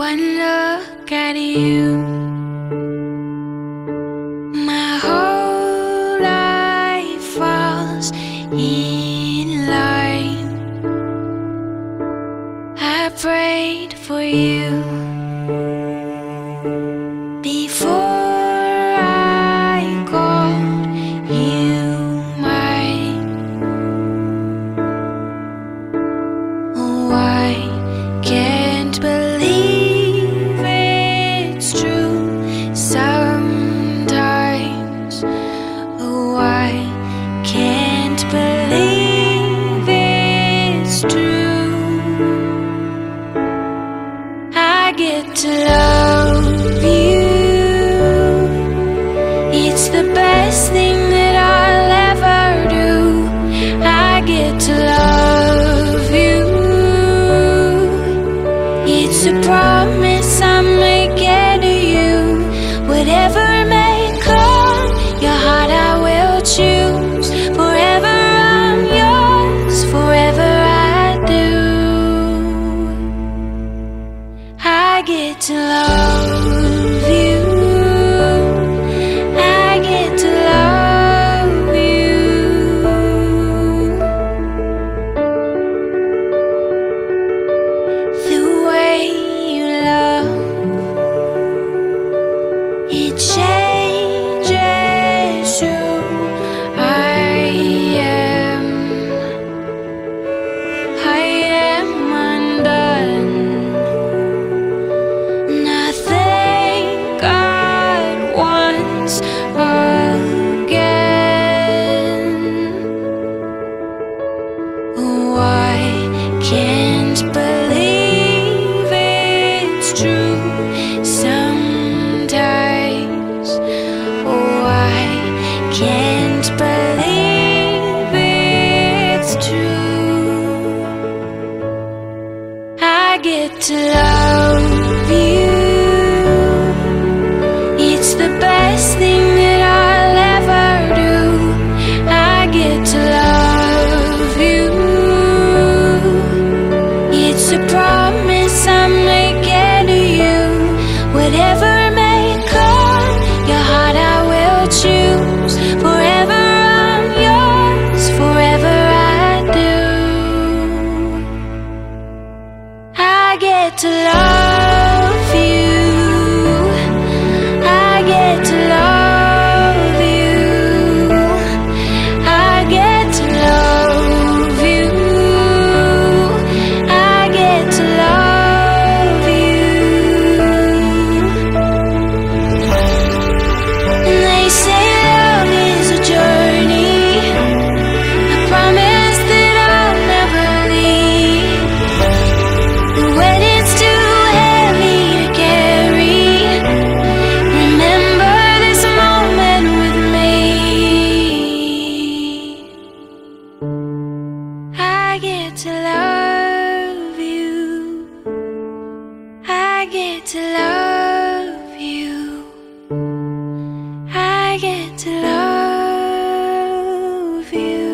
One look at you, my whole life falls in line. I prayed for you before I called you mine. Oh, I can't believe it's true sometimes. Oh, I can't believe it's true. I get to love you. It's the best thing that I'll ever do. I get to love you. It's a promise I'm making to you. Whatever may come, your heart I will choose. Forever I'm yours, forever I do. I get to love you. I get to love you. The way you love, it changes who I am. I am undone. Nothing God wants again. Oh, I can't believe it's true sometimes. Oh, I can't believe it's true. I get to love you. It's the best thing that I'll ever do. I get to love you. It's a promise I'm making to you. Whatever may come, your heart I will choose. Forever I'm yours, forever I do. I get to love you. I get to love you. I get to love you. I get to love you. And they say love is a journey, a promise that I'll never leave. And when it's too heavy to carry, remember this moment with me. I get to love you. I get to love you. I get to love you.